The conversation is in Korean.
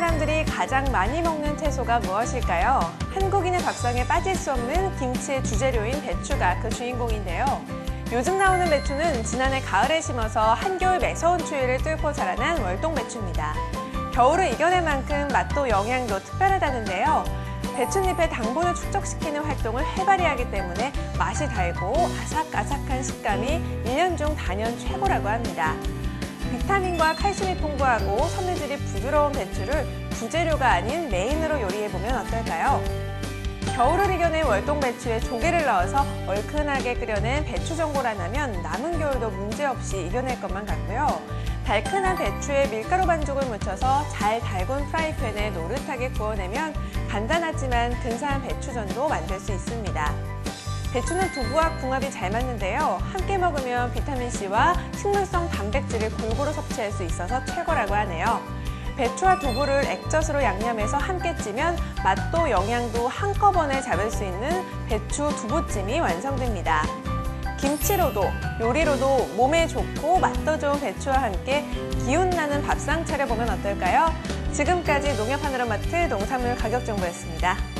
사람들이 가장 많이 먹는 채소가 무엇일까요? 한국인의 밥상에 빠질 수 없는 김치의 주재료인 배추가 그 주인공인데요. 요즘 나오는 배추는 지난해 가을에 심어서 한겨울 매서운 추위를 뚫고 자라난 월동배추입니다. 겨울을 이겨낼 만큼 맛도 영양도 특별하다는데요. 배춧잎의 당분을 축적시키는 활동을 활발히 하기 때문에 맛이 달고 아삭아삭한 식감이 1년 중 단연 최고라고 합니다. 비타민과 칼슘이 풍부하고 섬유질이 부드러운 배추를 부재료가 아닌 메인으로 요리해보면 어떨까요? 겨울을 이겨낸 월동배추에 조개를 넣어서 얼큰하게 끓여낸 배추전골하나면 남은 겨울도 문제없이 이겨낼 것만 같고요. 달큰한 배추에 밀가루 반죽을 묻혀서 잘 달군 프라이팬에 노릇하게 구워내면 간단하지만 근사한 배추전도 만들 수 있습니다. 배추는 두부와 궁합이 잘 맞는데요. 함께 먹으면 비타민C와 식물성 단백질을 골고루 섭취할 수 있어서 최고라고 하네요. 배추와 두부를 액젓으로 양념해서 함께 찌면 맛도 영양도 한꺼번에 잡을 수 있는 배추 두부찜이 완성됩니다. 김치로도 요리로도 몸에 좋고 맛도 좋은 배추와 함께 기운나는 밥상 차려보면 어떨까요? 지금까지 농협하늘의 마트 농산물 가격 정보였습니다.